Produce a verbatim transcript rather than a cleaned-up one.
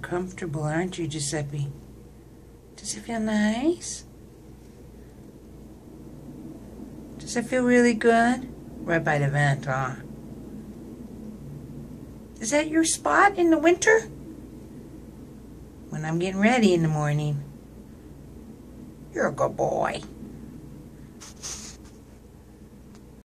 comfortable, aren't you, Giuseppe? Does it feel nice? Does it feel really good? Right by the vent, huh? Is that your spot in the winter? When I'm getting ready in the morning. You're a good boy.